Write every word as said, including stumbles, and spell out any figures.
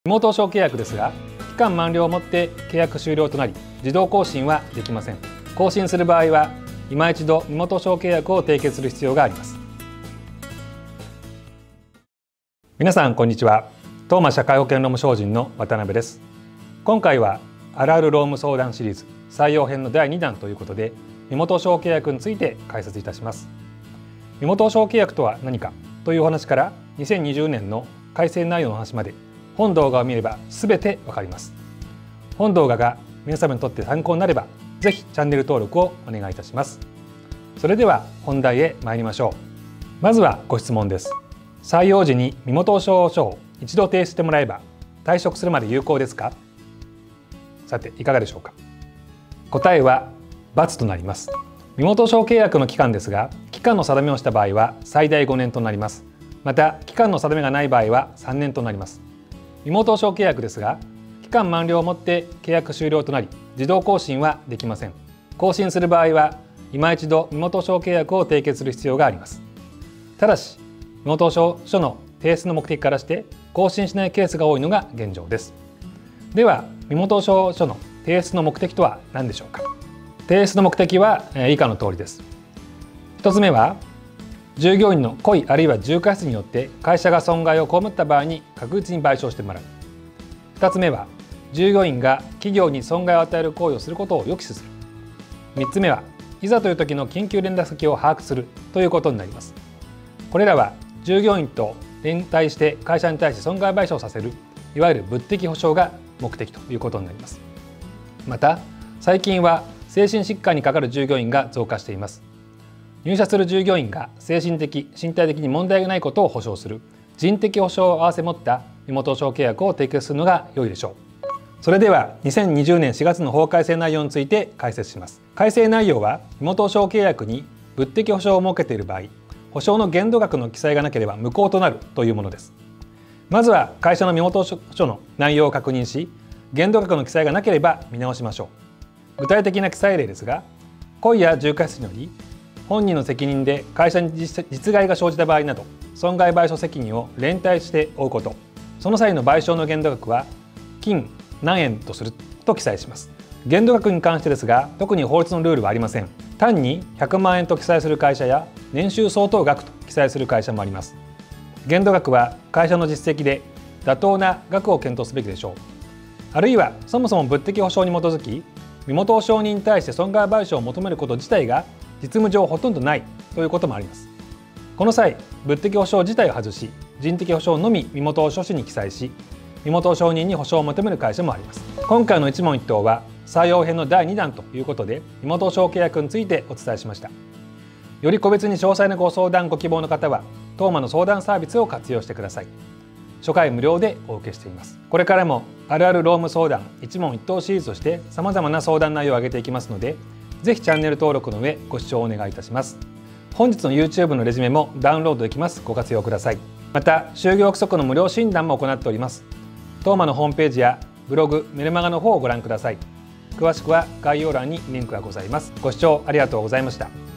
リモート保証契約ですが、期間満了をもって契約終了となり、自動更新はできません。更新する場合は、今一度身元保証契約を締結する必要があります。皆さんこんにちは。東間社会保険労務商人の渡辺です。今回はあるある労務相談シリーズ採用編のだいにだんということで、身元保証契約について解説いたします。身元保証契約とは何かというお話から、にせんにじゅうねんの改正内容の話まで、本動画を見れば全てわかります。本動画が皆様にとって参考になれば、ぜひチャンネル登録をお願いいたします。それでは本題へ参りましょう。まずはご質問です。採用時に身元保証書を一度提出してもらえば退職するまで有効ですか？さていかがでしょうか。答えは×となります。身元保証契約の期間ですが、期間の定めをした場合は最大ごねんとなります。また期間の定めがない場合はさんねんとなります。身元保証契約ですが、期間満了をもって契約終了となり、自動更新はできません。更新する場合は今一度身元保証契約を締結する必要があります。ただし身元保証書の提出の目的からして更新しないケースが多いのが現状です。では身元保証書の提出の目的とは何でしょうか。提出の目的は以下の通りです。ひとつめは、従業員の故意あるいは重過失によって会社が損害を被った場合に確実に賠償してもらう。ふたつめは、従業員が企業に損害を与える行為をすることを抑止する。みっつめは、いざという時の緊急連絡先を把握するということになります。これらは従業員と連帯して会社に対して損害賠償させる、いわゆる物的保証が目的ということになります。また最近は精神疾患にかかる従業員が増加しています。入社する従業員が精神的・身体的に問題がないことを保証する人的保証を併せ持った身元保証契約を締結するのが良いでしょう。それではにせんにじゅうねんしがつの法改正内容について解説します。改正内容は、身元保証契約に物的保証を設けている場合、保証の限度額の記載がなければ無効となるというものです。まずは会社の身元保証書の内容を確認し、限度額の記載がなければ見直しましょう。具体的な記載例ですが、故意や重過失により本人の責任で会社に実害が生じた場合など、損害賠償責任を連帯して負うこと、その際の賠償の限度額は金何円とすると記載します。限度額に関してですが、特に法律のルールはありません。単にひゃくまんえんと記載する会社や年収相当額と記載する会社もあります。限度額は会社の実績で妥当な額を検討すべきでしょう。あるいはそもそも物的保証に基づき身元保証人に対して損害賠償を求めること自体が実務上ほとんどないということもあります。この際、物的保証自体を外し、人的保証のみ身元保証書に記載し、身元保証人に保証を求める会社もあります。今回の一問一答は採用編のだいにだんということで、身元保証契約についてお伝えしました。より個別に詳細なご相談ご希望の方は、東間の相談サービスを活用してください。初回無料でお受けしています。これからもあるある労務相談一問一答シリーズとして様々な相談内容を上げていきますので、ぜひチャンネル登録の上ご視聴をお願いいたします。本日の YouTube のレジュメもダウンロードできます。ご活用ください。また就業規則の無料診断も行っております。東間のホームページやブログ、メルマガの方をご覧ください。詳しくは概要欄にリンクがございます。ご視聴ありがとうございました。